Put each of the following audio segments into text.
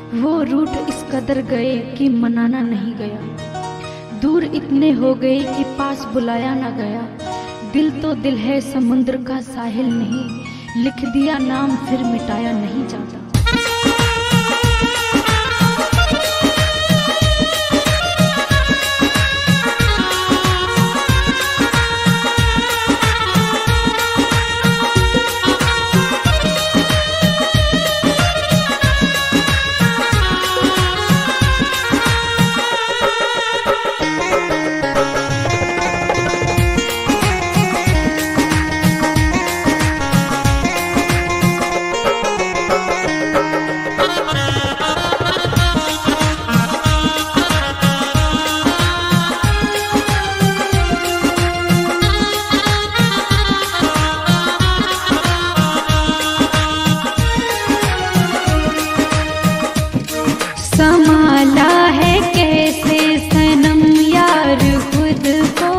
वो रूठ इस कदर गए कि मनाना नहीं गया, दूर इतने हो गए कि पास बुलाया ना गया। दिल तो दिल है समुद्र का साहिल नहीं, लिख दिया नाम फिर मिटाया नहीं जाता। संभाला है कैसे सनम यार खुद को,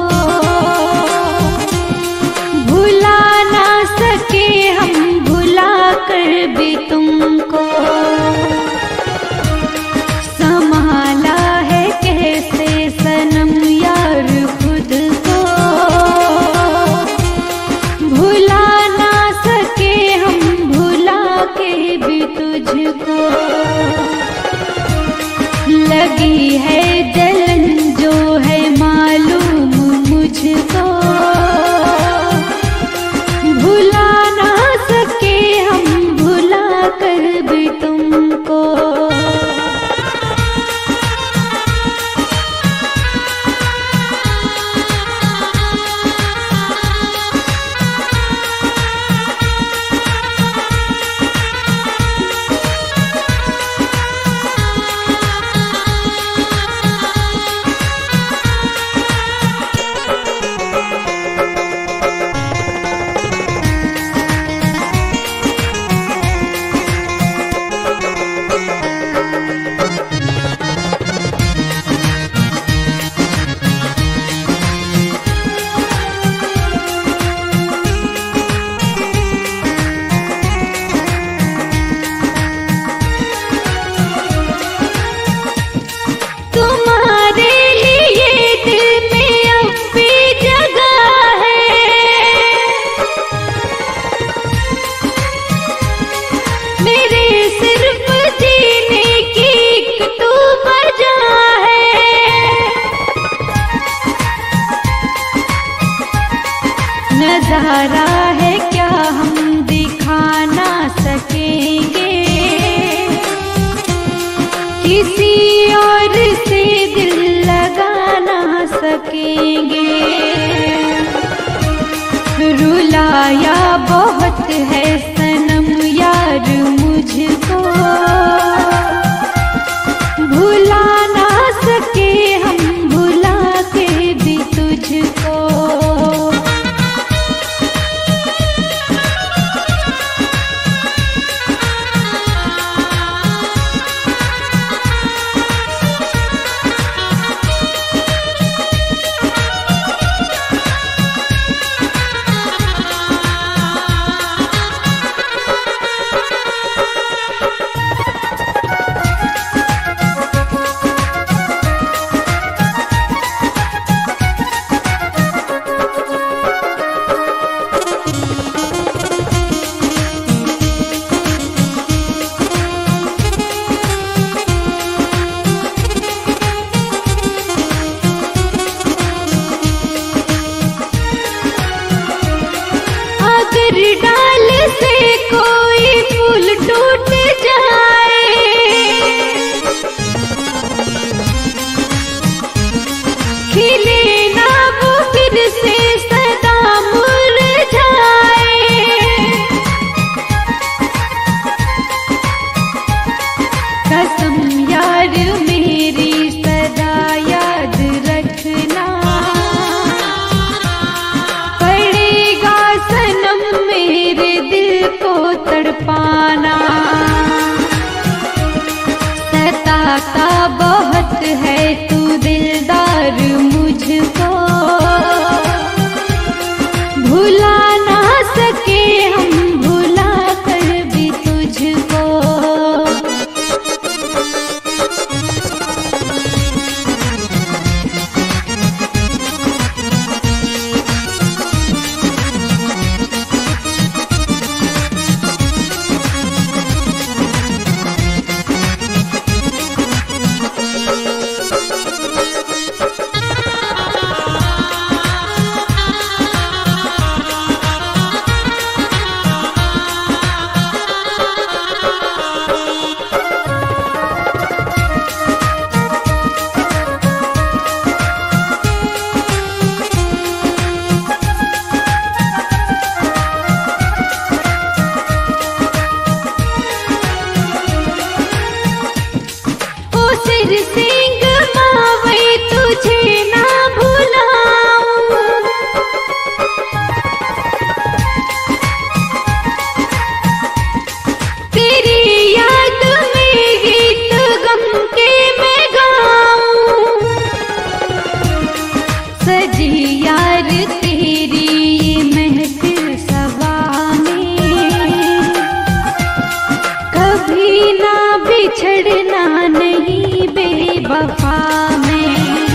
भुला ना सके हम भुला कर भी तुमको। संभाला है कैसे सनम यार खुद को, भुला ना सके हम भुला के भी तुझको। लगी है जलन जो है मालूम मुझको, भुला ना सके हम भुला कर भी तुमको। नजारा है क्या हम दिखा ना सकेंगे, किसी और से दिल लगा ना सकेंगे। रुलाया बहुत है सनम यार मुझको, भुला ना सके हम भुला के भी तुझको। फिर से गमावे तुझे ना भुलाऊं। तेरी याद में गीत गम के मैं गाऊं। सजी यार तेरी ये महफिल सबा में, कभी ना बिछड़ना नहीं बेवफा में।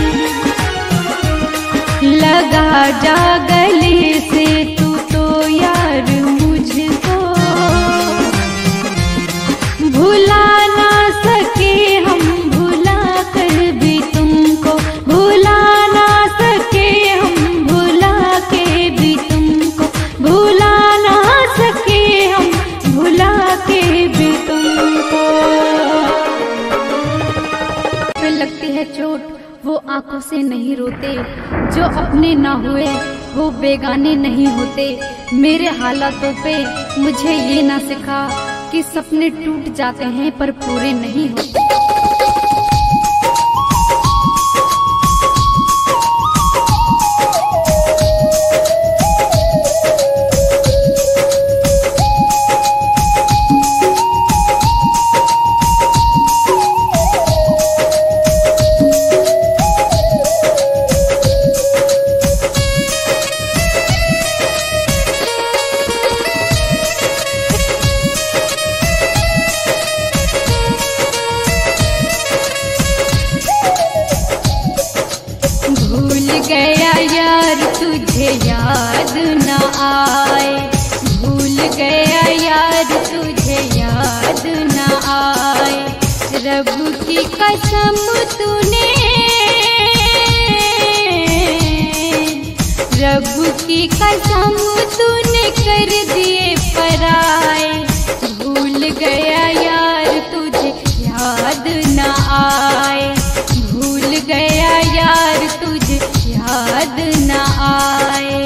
लगा जा गले से तू तो यार मुझको, भुला ना सके हम भुला कर भी तुमको, भुला ना सके हम भुला के भी तुमको, भुला ना सके हम भुला के भी तुमको। पे लगती है चोट वो आंखों से नहीं रोते, जो अपने ना हुए वो बेगाने नहीं होते। मेरे हालातों पे मुझे ये ना सिखा कि सपने टूट जाते हैं पर पूरे नहीं होते। भूल गया यार तुझे याद न आए, भूल गया यार तुझे याद न आए। रब की कसम तूने, रब की कसम तूने कर दिए पराए। भूल गया यार तुझे याद न आए, भूल गया यार तुझे याद न आए।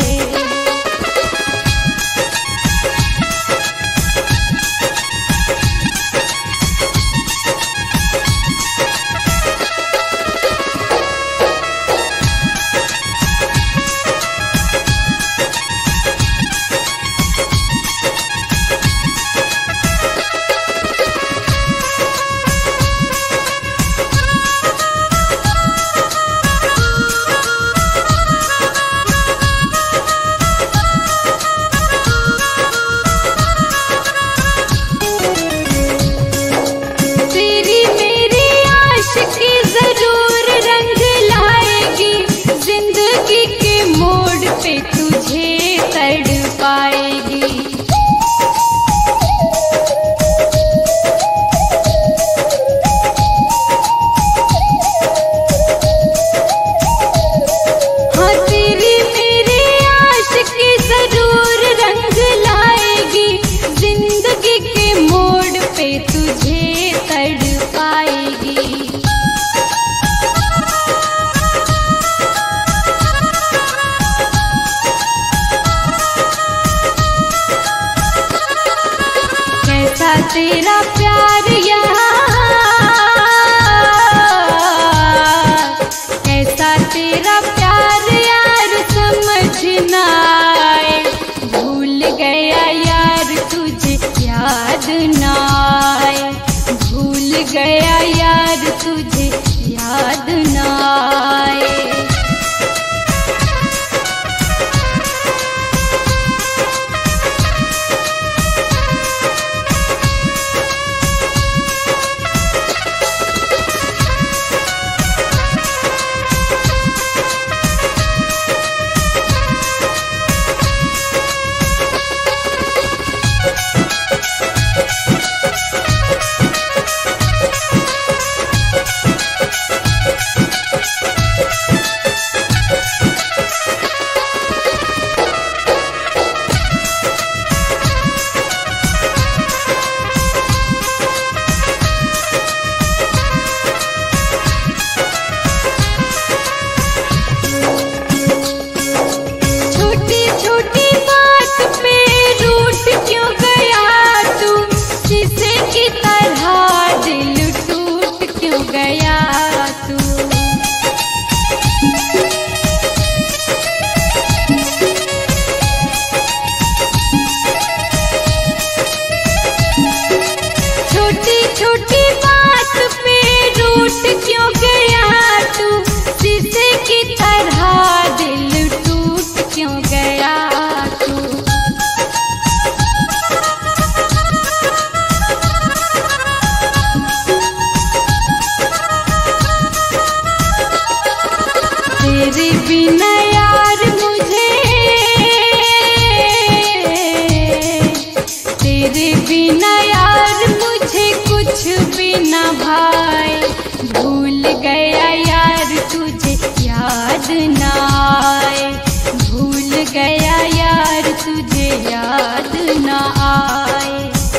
तेरी मेरी आशिकी जरूर रंग लाएगी, जिंदगी के मोड़ पे तुझे तड़पाएगी। हाँ तेरी मेरी आशिकी जरूर रंग लाएगी, जिंदगी के मोड़ पे तुझे तड़पाएगी। कैसा तेरा प्यार यार, कैसा तेरा प्यार यार समझ ना आए। भूल गया यार तुझे याद ना आए, भूल गया यार तुझे याद ना आए। छोटी बात पे रूठ क्यों गया तू, शीशे की तरह दिल टूट क्यों गया तू। तेरे बिना यार मुझे, तेरे बिना यार मुझे कुछ भी ना भाई। भूल गया यार तुझे याद ना आए, भूल गया यार तुझे याद ना आए।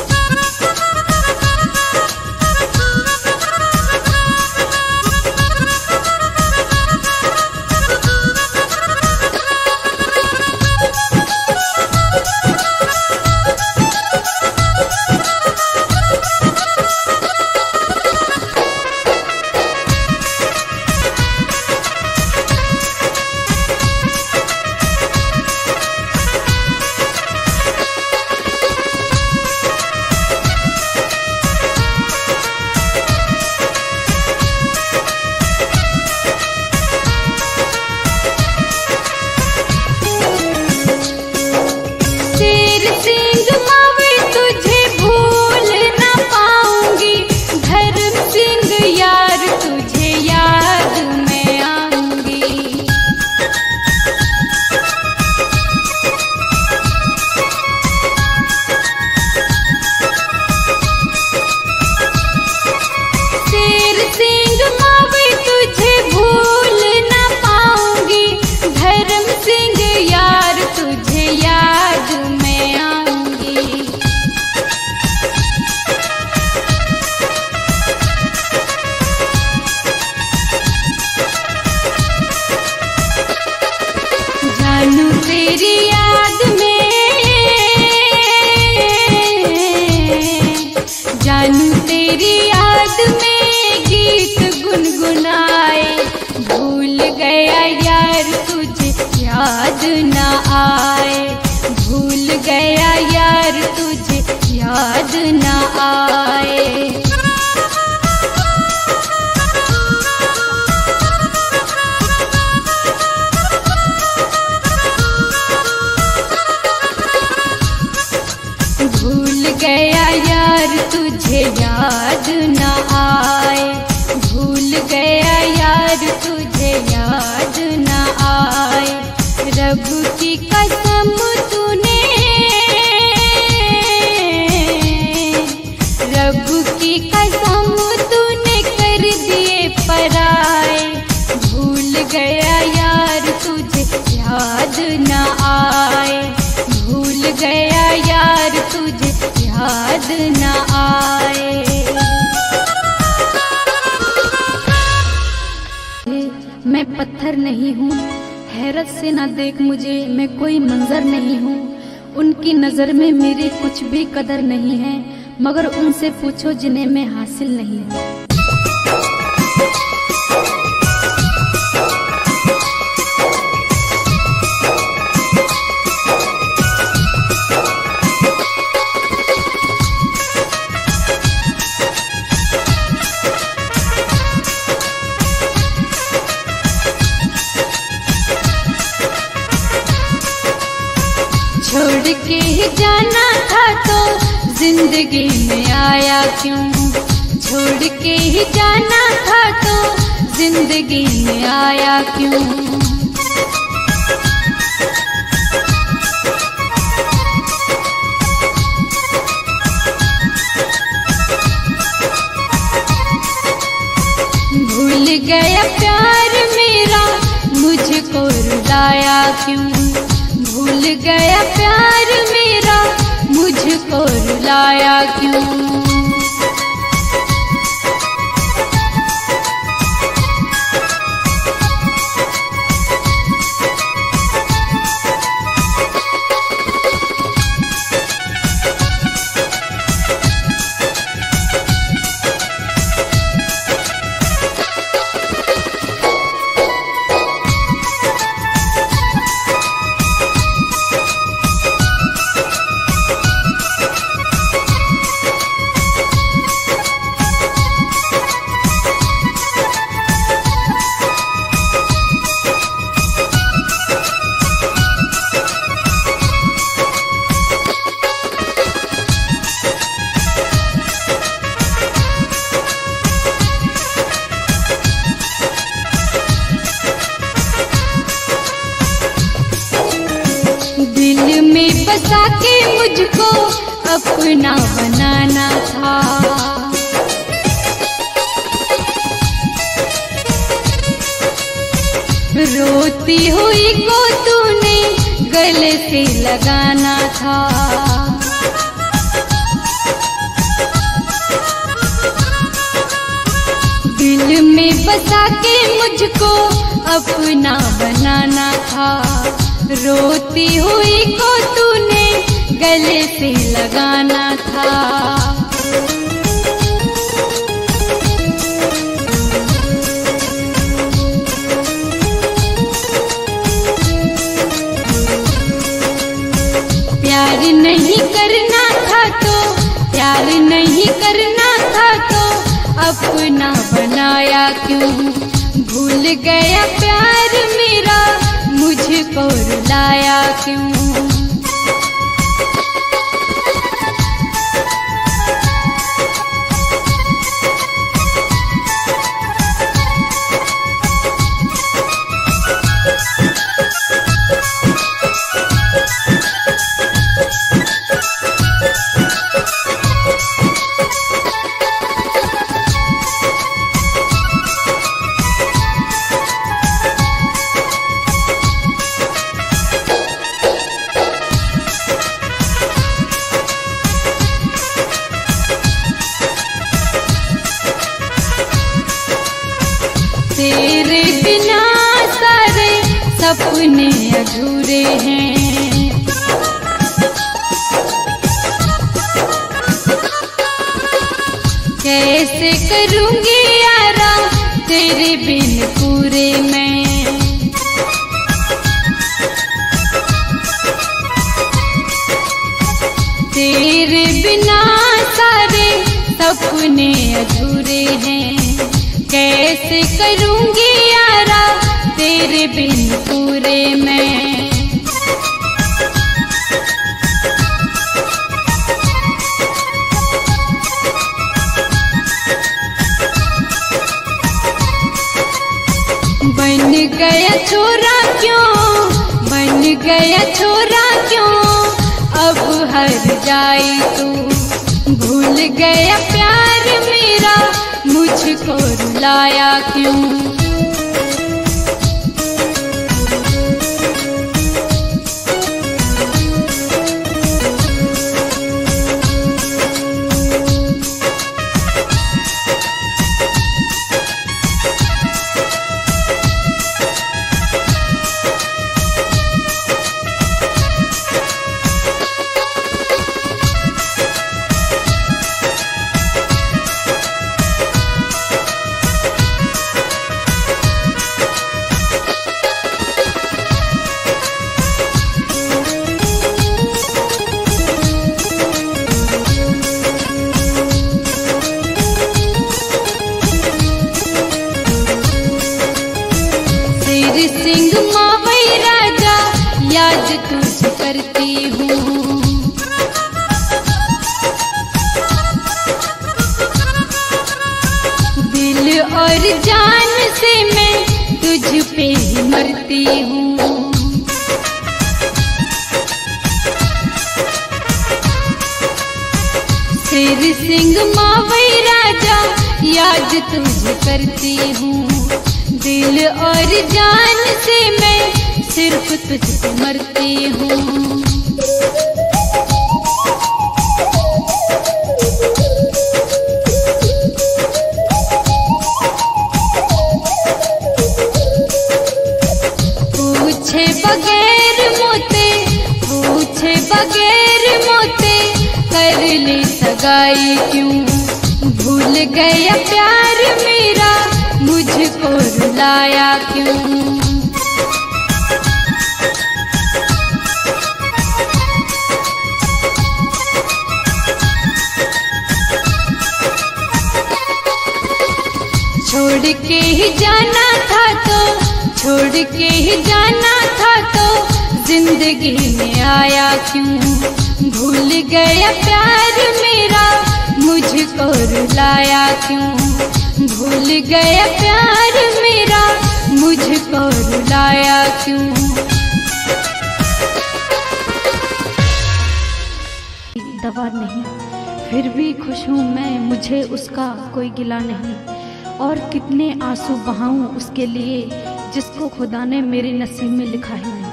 तेरी याद में, जानू तेरी याद में गीत गुनगुनाए। भूल गया यार तुझे याद ना आए, भूल गया यार तुझे याद ना आए। भूल गया यार तुझे याद ना आए, भूल गया यार तुझे याद ना आए। रब की कसम तूने, रब की कसम तूने कर दिए पराए। भूल गया यार तुझे याद ना आए, भूल गया यार तुझे याद ना आए। मैं पत्थर नहीं हूँ, हैरत से ना देख मुझे, मैं कोई मंजर नहीं हूँ। उनकी नज़र में मेरी कुछ भी कदर नहीं है, मगर उनसे पूछो जिन्हें मैं हासिल नहीं हूँ। छोड़ के ही जाना था तो जिंदगी में आया क्यों, छोड़ के ही जाना था तो जिंदगी में आया क्यों। भूल गया प्यार मेरा मुझको रुलाया क्यों, भूल गया प्यार मेरा मुझको रुलाया क्यों। अपना बनाना था। रोती हुई को तूने गले से लगाना था। दिल में बसा के मुझको अपना बनाना था। रोती हुई को तूने गले से लगाना था। प्यार नहीं करना था तो, प्यार नहीं करना था तो अपना बनाया क्यों। भूल गया प्यार मेरा, मुझको रुलाया क्यों। तेरे बिना सारे सपने अधूरे हैं। कैसे करूँगी यारा तेरे बिन पूरे मैं। तेरे बिना सारे सपने अधूरे हैं। कैसे करूँगी यारा तेरे बिन पूरे मैं। बन गया छोरा क्यों, बन गया छोरा क्यों, अब हर जाए तू। भूल गया प्यार मेरा, मुझको रुलाया क्यों। सिंह मावई राजा याद तुझ करती हूँ। दिल और जान से मैं तुझ पे ही मरती हूँ। शेर सिंह मावई राजा याद तुझ करती हूँ। दिल और जान से मैं सिर्फ तुझ पे मरती हूँ। पूछे बगैर मोते, पूछे बगैर मोते, कर ले सगाई क्यों। भूल गया प्यार मेरा, मुझको रुलाया क्यों। छोड़ के ही जाना था तो, छोड़ के ही जाना था तो जिंदगी में आया क्यों। भूल गया प्यार मेरा, मुझको रुलाया क्यों। भूल गया प्यार मेरा, मुझको रुलाया क्यों। दवा नहीं, फिर भी खुश हूँ मैं, मुझे उसका कोई गिला नहीं। और कितने आंसू बहाऊं उसके लिए जिसको खुदा ने मेरे नसीब में लिखा ही नहीं।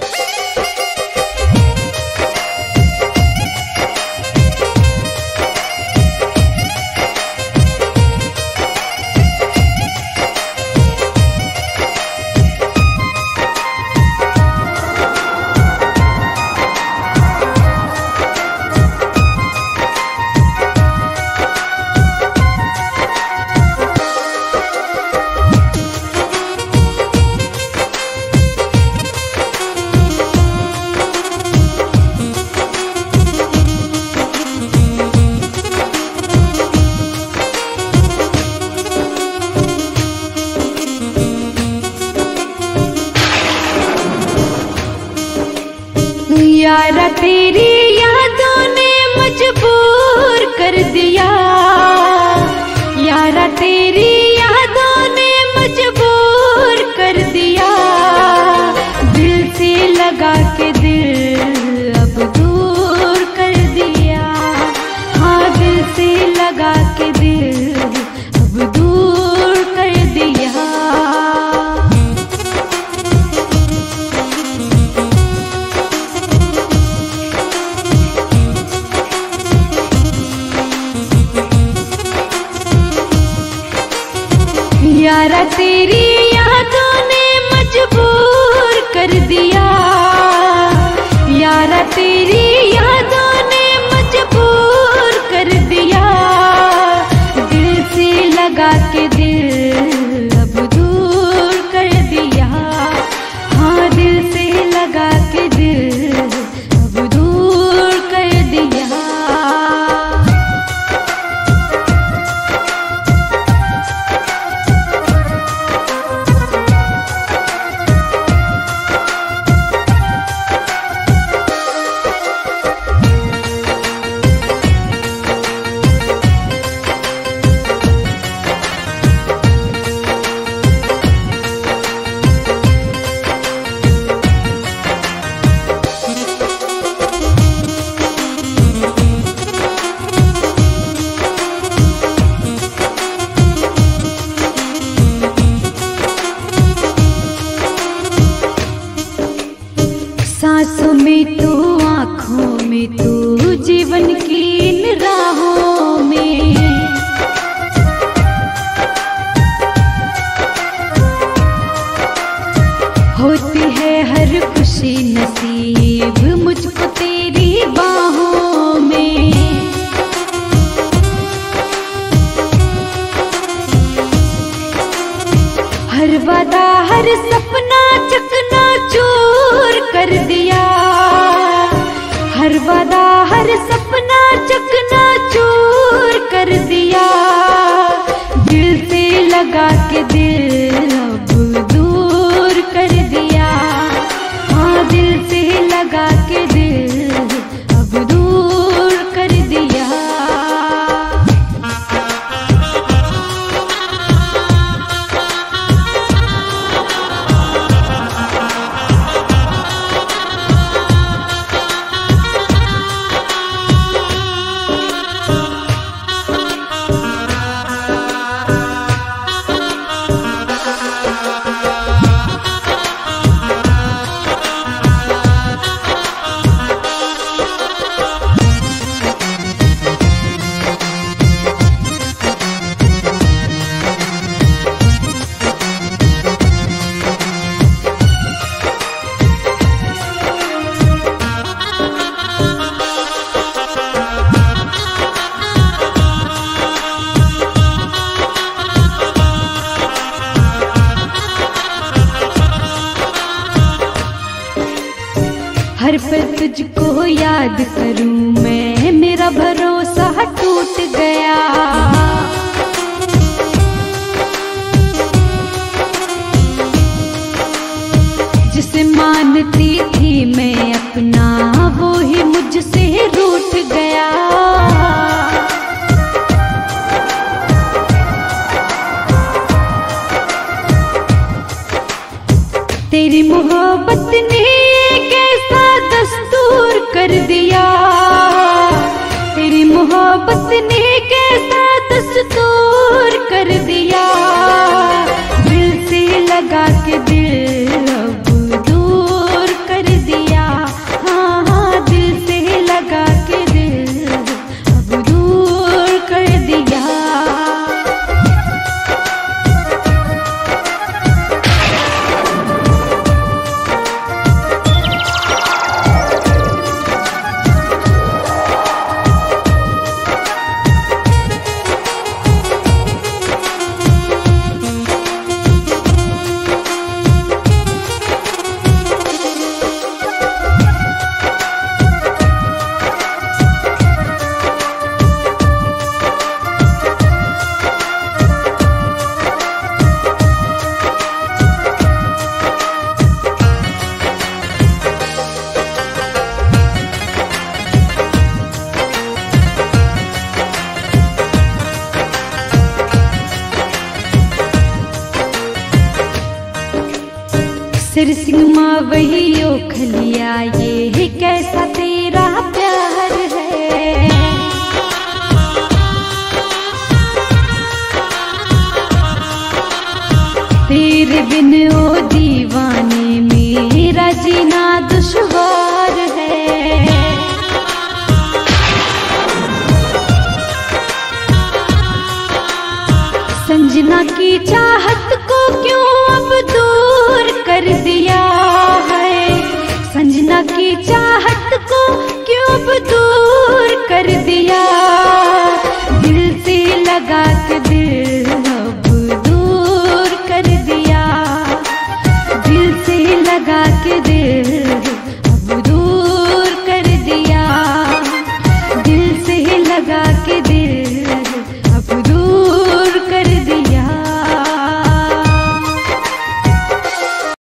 यारा तेरी यादों ने मजबूर कर दिया, यारा तेरी यादों ने मजबूर कर दिया। दिल से लगा के दिल अब दूर कर दिया, हाँ दिल से लगा के दिल अब दूर कर दिया। यारा तेरी यादों ने मजबूर कर दिया, यारा तेरी यादों ने मजबूर कर दिया। दिल से लगा के दिल अब दूर कर दिया, हाँ दिल से लगा के दिल अब दूर कर दिया। सांसों में तू, आँखों में तू, जीवन की इन राहों में होती है हर खुशी नसीब मुझको तेरी बाहों में। हर वादा हर सपना चकना चूर कर दिया, हर वादा हर सपना चकना चूर कर दिया। दिल से लगा के दिल अब दूर कर दिया, हाँ दिल से लगा के दिल अब दूर कर दिया। हर पल तुझको याद करूं मैं, मेरा भरोसा टूट गया। जिसे मानती थी मैं अपना, वो ही मुझसे रूठ गया। तेरी मोहब्बत ने कैसा दस्तूर कर दिया, सिरसिंगमा वही ओखलिया, ये कैसा तेरा प्यार है। तेरे बिन ओ दीवाने मेरा जीना दुश्वार है। संजना की चाहत को क्यों अब दूर कर दिया है, संजना की चाहत को क्यों अब दूर कर दिया। दिल से लगा के दिल